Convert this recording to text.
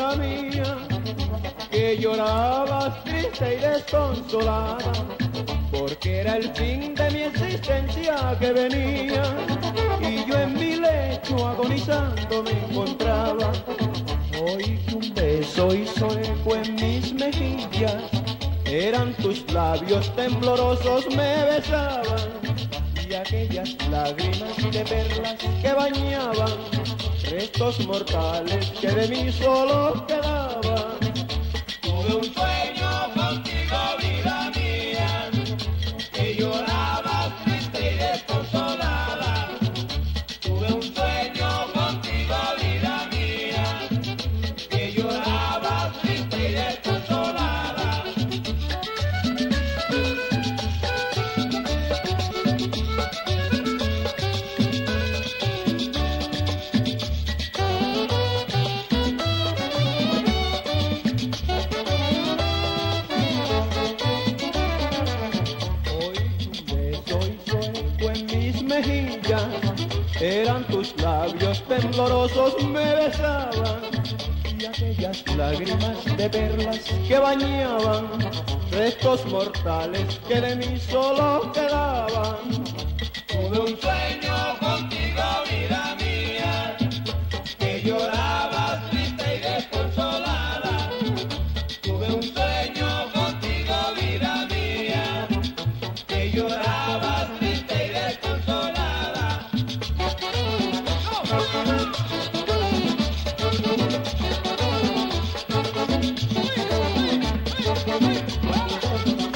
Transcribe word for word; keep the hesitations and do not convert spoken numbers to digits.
vida mía, que llorabas triste y desconsolada, porque era el fin de mi existencia que venía, y yo en mi lecho agonizando me encontraba. Hoy que un beso hizo eco en mis mejillas, eran tus labios temblorosos me besaban, y aquellas lágrimas de perlas que bañaban restos mortales que de mí solo quedaban. Tuve un sueño contigo, vida mía, que llorabas triste y desconsolada. Tuve un sueño contigo, vida mía, que llorabas triste y desconsolada. Eran tus labios temblorosos me besaban, y aquellas lágrimas de perlas que bañaban restos mortales que de mí solo quedaban. Tuve un sueño contigo, vida mía, que llorabas triste y desconsolada. Tuve un sueño contigo, vida mía, que llorabas triste y desconsolada. Thank you.